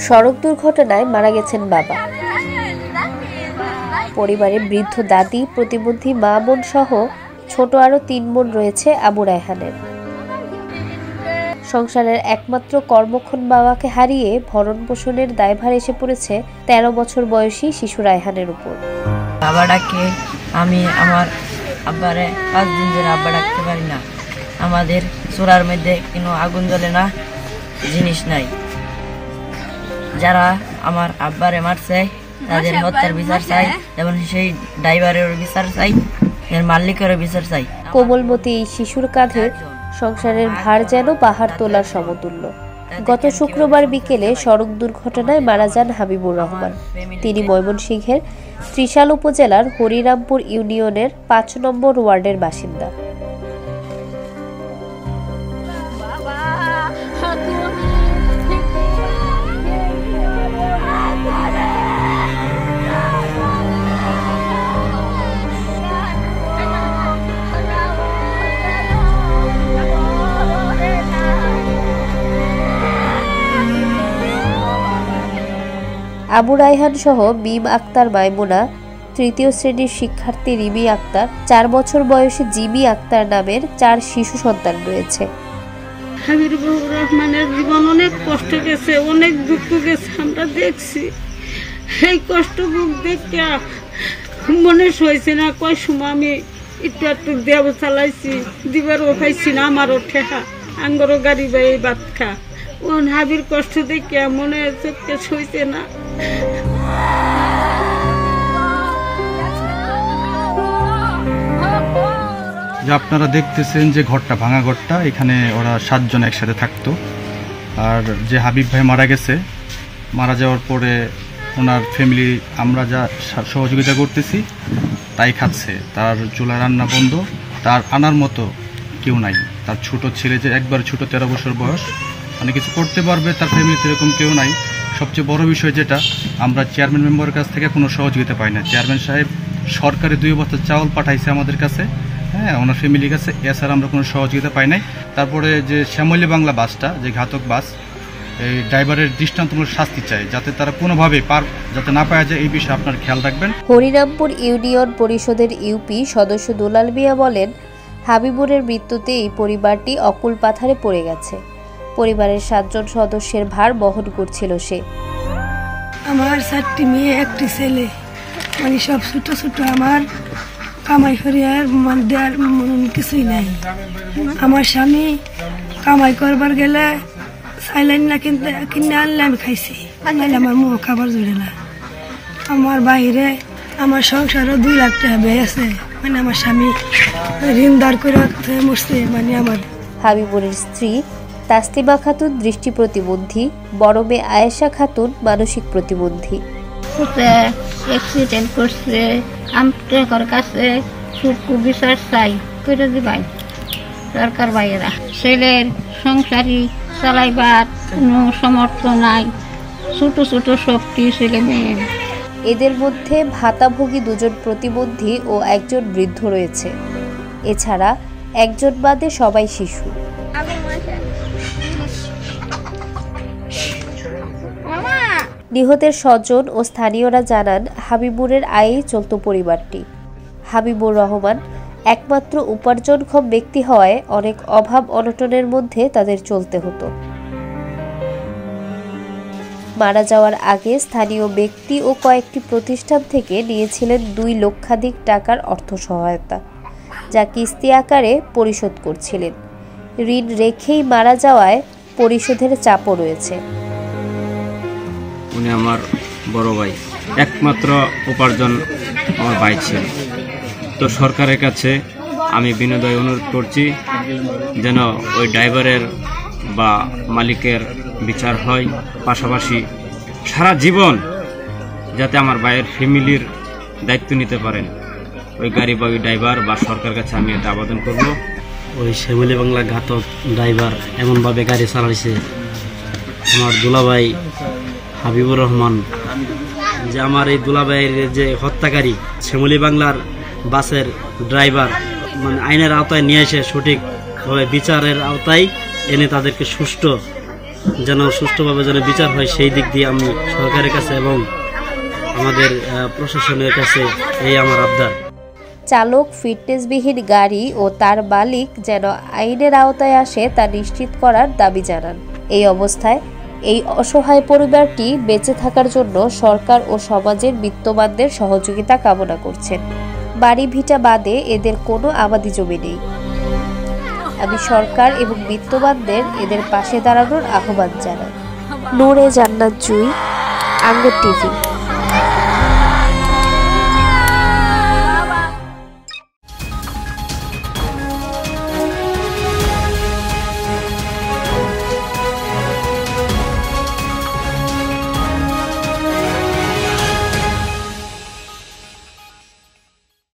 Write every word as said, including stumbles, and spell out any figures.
সড়ক দুর্ঘটনায় মারা গেছেন বাবা। পরিবারে বৃদ্ধ দাদি, প্রতিবন্ধী মা বোন সহ ছোট আরো তিন বোন রয়েছে আবু রায়হানের। সংসারের একমাত্র কর্মক্ষম বাবাকে হারিয়ে ভরণ পোষণের দায়ভার এসে পড়েছে তেরো বছর বয়সী শিশু রায়হানের উপর। বাবা ডাকে আমি আমার আব্বারে পাঁচ দিন ধরে আব্বা ডাকতে পারি না। আমাদের চোরার মধ্যে কোনো আগুন জ্বলে না, জিনিস নাই। যারা আমার আব্বারে মারছে তাদের হত্যার বিচার চাই, এবং সেই ড্রাইভারের বিচার চাই, এর মালিকেরও বিচার চাই। কোমলমতি এই শিশুর কাঁধে সংসারের ভার যেন পাহাড় তোলার সমতুল্য। গত শুক্রবার বিকেলে সড়ক দুর্ঘটনায় মারা যান হাবিবুর রহমান। তিনি ময়মনসিংহের ত্রিশাল উপজেলার হরিরামপুর ইউনিয়নের পাঁচ নম্বর ওয়ার্ডের বাসিন্দা। আবু রায়হান সহ মিম আক্তার মাইমুনা, তৃতীয় শ্রেণীর শিক্ষার্থী রিমি আক্তার, চার বছর বয়সী জিমি আক্তার নামের চার শিশু সন্তান রয়েছে। হাবিবুর রহমানের জীবন অনেক কষ্ট গেছে, অনেক দুঃখ গেছে, আমরা দেখছি। এই কষ্ট বুক দেখে মনে হয়েছে না কয় সময় আমি একটু একটু দেব চালাইছি, দিবারও পাইছি না, আমারও ঠেহা আঙ্গরও গাড়ি বাই বাদ খা। ও হাবির কষ্ট দেখে মনে চোখকে সইছে না। যে আপনারা দেখতেছেন যে ঘরটা ভাঙা ঘরটা, এখানে ওরা সাতজন একসাথে থাকতো। আর যে হাবিব ভাই মারা গেছে, মারা যাওয়ার পরে ওনার ফ্যামিলি আমরা যা সহযোগিতা করতেছি তাই খাচ্ছে। তার চুলা রান্না বন্ধ, তার আনার মতো কেউ নাই। তার ছোট ছেলে যে একবার ছোট তেরো বছর বয়স, মানে কিছু করতে পারবে, তার ফ্যামিলিতে এরকম কেউ নাই। সবচেয়ে বড় বিষয় যেটা, আমরা চেয়ারম্যান মেম্বারের কাছ থেকে কোনো সহযোগিতা পাই না। চেয়ারম্যান সাহেব সরকারি দুই বস্তা চাউল পাঠাইছে আমাদের কাছে, হ্যাঁ, ওনার ফ্যামিলির কাছে, এছাড়া আমরা কোনো সহযোগিতা পাই নাই। তারপরে যে শ্যামলী বাংলা বাসটা, যে ঘাতক বাস, এই ড্রাইভারের দৃষ্টান্তমূলক শাস্তি চাই, যাতে তারা কোনোভাবে পার যাতে না পাওয়া যায়, এই বিষয়ে আপনার খেয়াল রাখবেন। হরিরামপুর ইউনিয়ন পরিষদের ইউপি সদস্য দুলাল মিয়া বলেন, হাবিবুরের মৃত্যুতে এই পরিবারটি অকুল পাথারে পড়ে গেছে। পরিবারের সাতজন সদস্যের ভার বহন করছিল সে। আমার চারটি মেয়ে, একটি ছেলে, মানে সব ছোট ছোট। আমার কামাই করে আর দেওয়ার কিছুই নাই। আমার স্বামী কামাই করবার গেলে চাইলেন না, কিনতে কিনে আনলে আমি খাইছি, নাহলে আমার মুখ খাবার জুড়ে না। আমার বাইরে আমার সংসারও দুই লাখ টাকা ব্যয় আছে, মানে আমার স্বামী ঋণ দাঁড় করে মরছে। মানে আমার হাবিবুরের স্ত্রী তাসলিমা খাতুন দৃষ্টি প্রতিবন্ধী, বড় মেয়ে আয়েশা খাতুন মানসিক প্রতিবন্ধী। অ্যাক্সিডেন্ট করছে, আমার কাছে সুকু বিচার চাই করে দিবাই সরকার বাইরা। ছেলের সংসারী চালাইবার কোনো সমর্থ নাই, ছোট ছোট সবটি ছেলে মেয়ে। এদের মধ্যে ভাতাভোগী দুজন প্রতিবন্ধী ও একজন বৃদ্ধ রয়েছে। এছাড়া একজন বাদে সবাই শিশু। নিহতের স্বজন ও স্থানীয়রা জানান, হাবিবুরের আয়েই চলত পরিবারটি। হাবিবুর রহমান একমাত্র উপার্জনক্ষম ব্যক্তি হওয়ায় অনেক অভাব অনটনের মধ্যে তাদের চলতে হতো। মারা যাওয়ার আগে স্থানীয় ব্যক্তি ও কয়েকটি প্রতিষ্ঠান থেকে নিয়েছিলেন দুই লক্ষাধিক টাকার অর্থ সহায়তা, যা কিস্তি আকারে পরিশোধ করছিলেন। ঋণ রেখেই মারা যাওয়ায় পরিশোধের চাপও রয়েছে। উনি আমার বড় ভাই, একমাত্র উপার্জন আমার ভাই ছিল। তো সরকারের কাছে আমি বিনোদয় অনুরোধ করছি যেন ওই ড্রাইভারের বা মালিকের বিচার হয়, পাশাপাশি সারা জীবন যাতে আমার ভাইয়ের ফ্যামিলির দায়িত্ব নিতে পারেন ওই গাড়ি বা ওই ড্রাইভার বা সরকারের কাছে আমি এটা আবেদন করব। ওই শ্যামলী বাংলা ঘাতক ড্রাইভার এমনভাবে গাড়ি চালাইছে আমার দুলাভাই হাবিবুর রহমান, যে আমার এই দুলাভাইয়ের যে হত্যাকারী শ্যামলী বাংলার বাসের ড্রাইভার, মানে আইনের আওতায় নিয়ে এসে সঠিকভাবে বিচারের আওতায় এনে তাদেরকে সুষ্ঠু যেন সুষ্ঠুভাবে যেন বিচার হয়, সেই দিক দিয়ে আমি সরকারের কাছে এবং আমাদের প্রশাসনের কাছে এই আমার আবদার। চালক ফিটনেসবিহীন গাড়ি ও তার মালিক যেন আইনের আওতায় আসে তা নিশ্চিত করার দাবি জানান। এই অবস্থায় এই অসহায় পরিবারটি বেঁচে থাকার জন্য সরকার ও সমাজের বিত্তবানদের সহযোগিতা কামনা করছেন। বাড়ি ভিটা বাদে এদের কোনো আবাদি জমি নেই। আমি সরকার এবং বিত্তবানদের এদের পাশে দাঁড়ানোর আহ্বান জানাই। নূরে জান্নাত জুই, আঙ্গর টিভি।